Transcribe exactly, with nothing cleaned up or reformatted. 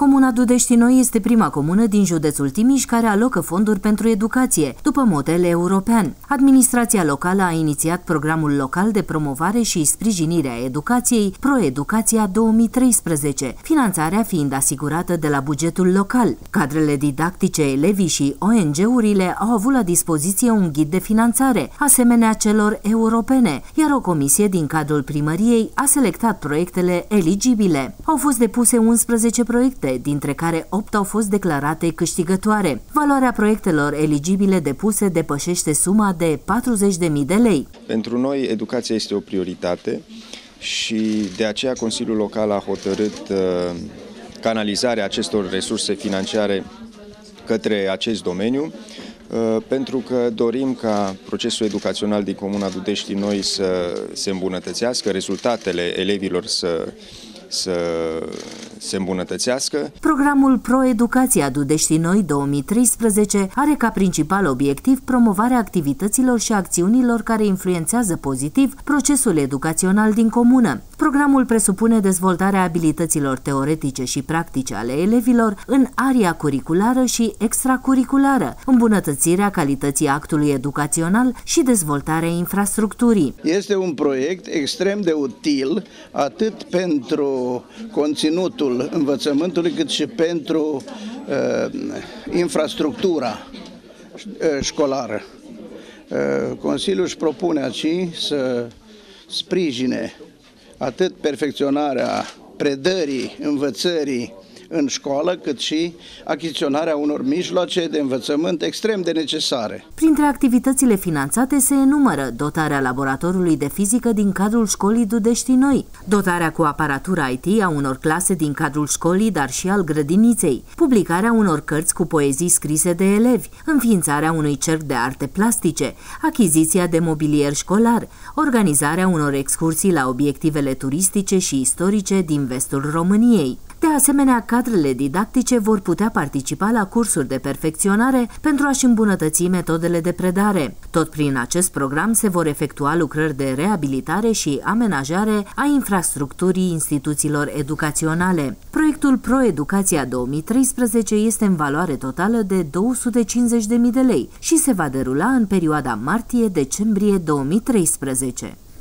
Comuna Dudești Noi este prima comună din județul Timiș care alocă fonduri pentru educație, după model european. Administrația locală a inițiat programul local de promovare și sprijinire a educației ProEducația două mii treisprezece, finanțarea fiind asigurată de la bugetul local. Cadrele didactice, elevii și O N G-urile au avut la dispoziție un ghid de finanțare, asemenea celor europene, iar o comisie din cadrul primăriei a selectat proiectele eligibile. Au fost depuse unsprezece proiecte, dintre care opt au fost declarate câștigătoare. Valoarea proiectelor eligibile depuse depășește suma de patruzeci de mii de lei. Pentru noi, educația este o prioritate și de aceea Consiliul Local a hotărât uh, canalizarea acestor resurse financiare către acest domeniu, pentru că dorim ca procesul educațional din Comuna Dudești Noi să se îmbunătățească, rezultatele elevilor să, să se îmbunătățească. Programul ProEducația Dudești Noi două mii treisprezece are ca principal obiectiv promovarea activităților și acțiunilor care influențează pozitiv procesul educațional din comună. Programul presupune dezvoltarea abilităților teoretice și practice ale elevilor în aria curriculară și extracurriculară, îmbunătățirea calității actului educațional și dezvoltarea infrastructurii. Este un proiect extrem de util atât pentru conținutul învățământului cât și pentru uh, infrastructura uh, școlară. Uh, Consiliul își propune aici să sprijine atât perfecționarea predării, învățării în școală, cât și achiziționarea unor mijloace de învățământ extrem de necesare. Printre activitățile finanțate se enumără dotarea laboratorului de fizică din cadrul școlii Dudești Noi, dotarea cu aparatură I T a unor clase din cadrul școlii, dar și al grădiniței, publicarea unor cărți cu poezii scrise de elevi, înființarea unui cerc de arte plastice, achiziția de mobilier școlar, organizarea unor excursii la obiectivele turistice și istorice din vestul României. De asemenea, cadrele didactice vor putea participa la cursuri de perfecționare pentru a-și îmbunătăți metodele de predare. Tot prin acest program se vor efectua lucrări de reabilitare și amenajare a infrastructurii instituțiilor educaționale. Proiectul ProEducația două mii treisprezece este în valoare totală de două sute cincizeci de mii de lei și se va derula în perioada martie-decembrie două mii treisprezece.